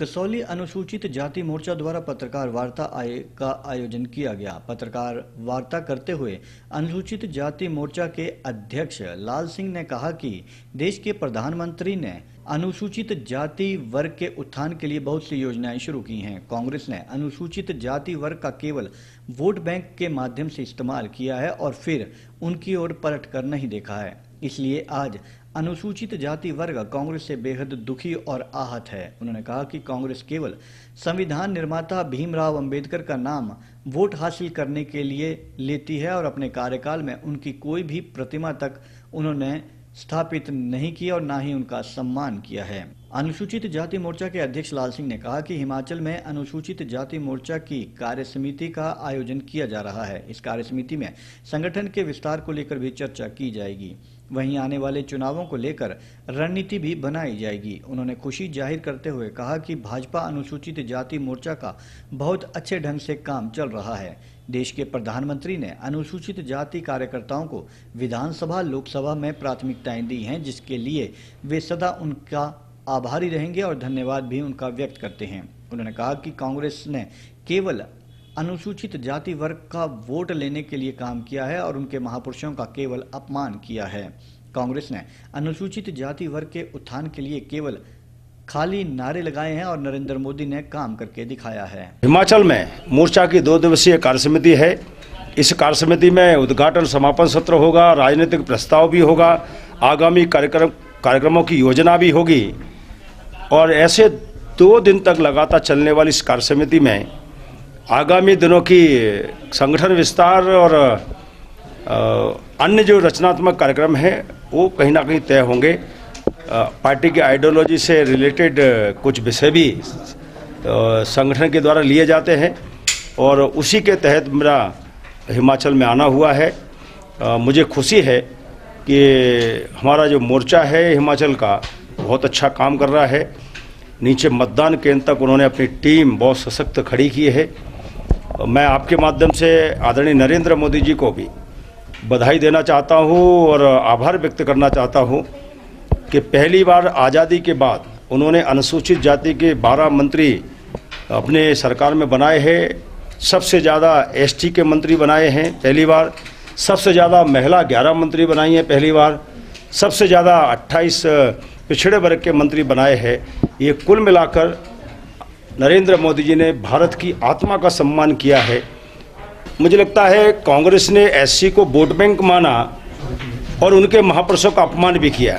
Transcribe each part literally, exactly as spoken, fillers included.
कसौली अनुसूचित जाति मोर्चा द्वारा पत्रकार वार्ता आय का आयोजन किया गया। पत्रकार वार्ता करते हुए अनुसूचित जाति मोर्चा के अध्यक्ष लाल सिंह ने कहा कि देश के प्रधानमंत्री ने अनुसूचित जाति वर्ग के उत्थान के लिए बहुत सी योजनाएं शुरू की हैं। कांग्रेस ने अनुसूचित जाति वर्ग का केवल वोट बैंक के माध्यम से इस्तेमाल किया है और फिर उनकी ओर पलट कर नहीं देखा है। इसलिए आज अनुसूचित जाति वर्ग कांग्रेस से बेहद दुखी और आहत है। उन्होंने कहा कि कांग्रेस केवल संविधान निर्माता भीमराव अंबेडकर का नाम वोट हासिल करने के लिए लेती है और अपने कार्यकाल में उनकी कोई भी प्रतिमा तक उन्होंने स्थापित नहीं की और न ही उनका सम्मान किया है। अनुसूचित जाति मोर्चा के अध्यक्ष लाल सिंह ने कहा कि हिमाचल में अनुसूचित जाति मोर्चा की कार्य समिति का आयोजन किया जा रहा है। इस कार्य समिति में संगठन के विस्तार को लेकर भी चर्चा की जाएगी। वहीं आने वाले चुनावों को लेकर रणनीति भी बनाई जाएगी। उन्होंने खुशी जाहिर करते हुए कहा कि भाजपा अनुसूचित जाति मोर्चा का बहुत अच्छे ढंग से काम चल रहा है। देश के प्रधानमंत्री ने अनुसूचित जाति कार्यकर्ताओं को विधानसभा लोकसभा में प्राथमिकताएं दी हैं, जिसके लिए वे सदा उनका आभारी रहेंगे और धन्यवाद भी उनका व्यक्त करते हैं। उन्होंने कहा कि कांग्रेस ने केवल अनुसूचित जाति वर्ग का वोट लेने के लिए काम किया है और उनके महापुरुषों का केवल अपमान किया है। कांग्रेस ने अनुसूचित जाति वर्ग के उत्थान के लिए केवल खाली नारे लगाए हैं और नरेंद्र मोदी ने काम करके दिखाया है। हिमाचल में मोर्चा की दो दिवसीय कार्य समिति है। इस कार्य समिति में उद्घाटन समापन सत्र होगा, राजनीतिक प्रस्ताव भी होगा, आगामी कार्यक्रम कार्यक्रमों की योजना भी होगी और ऐसे दो दिन तक लगातार चलने वाली इस कार्य समिति में आगामी दिनों की संगठन विस्तार और अन्य जो रचनात्मक कार्यक्रम हैं वो कहीं ना कहीं तय होंगे। पार्टी की आइडियोलॉजी से रिलेटेड कुछ विषय भी संगठन के द्वारा लिए जाते हैं और उसी के तहत मेरा हिमाचल में आना हुआ है। मुझे खुशी है कि हमारा जो मोर्चा है हिमाचल का बहुत अच्छा काम कर रहा है। नीचे मतदान केंद्र तक उन्होंने अपनी टीम बहुत सशक्त खड़ी की है। मैं आपके माध्यम से आदरणीय नरेंद्र मोदी जी को भी बधाई देना चाहता हूं और आभार व्यक्त करना चाहता हूं कि पहली बार आज़ादी के बाद उन्होंने अनुसूचित जाति के बारह मंत्री अपने सरकार में बनाए हैं। सबसे ज़्यादा एसटी के मंत्री बनाए हैं पहली बार। सबसे ज़्यादा महिला ग्यारह मंत्री बनाई हैं पहली बार। सबसे ज़्यादा अट्ठाईस पिछड़े वर्ग के मंत्री बनाए हैं। ये कुल मिलाकर नरेंद्र मोदी जी ने भारत की आत्मा का सम्मान किया है। मुझे लगता है कांग्रेस ने एससी को वोट बैंक माना और उनके महापुरुषों का अपमान भी किया।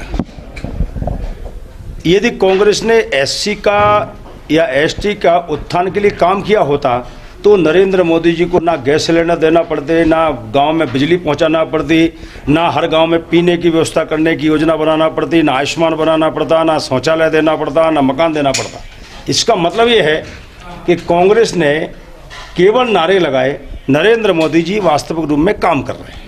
यदि कांग्रेस ने एससी का या एसटी का उत्थान के लिए काम किया होता तो नरेंद्र मोदी जी को ना गैस सिलेंडर देना पड़ते, ना गांव में बिजली पहुंचाना पड़ती, ना हर गांव में पीने की व्यवस्था करने की योजना बनाना पड़ती, ना आयुष्मान बनाना पड़ता, ना शौचालय देना पड़ता, ना मकान देना पड़ता। इसका मतलब ये है कि कांग्रेस ने केवल नारे लगाए, नरेंद्र मोदी जी वास्तविक रूप में काम कर रहे हैं।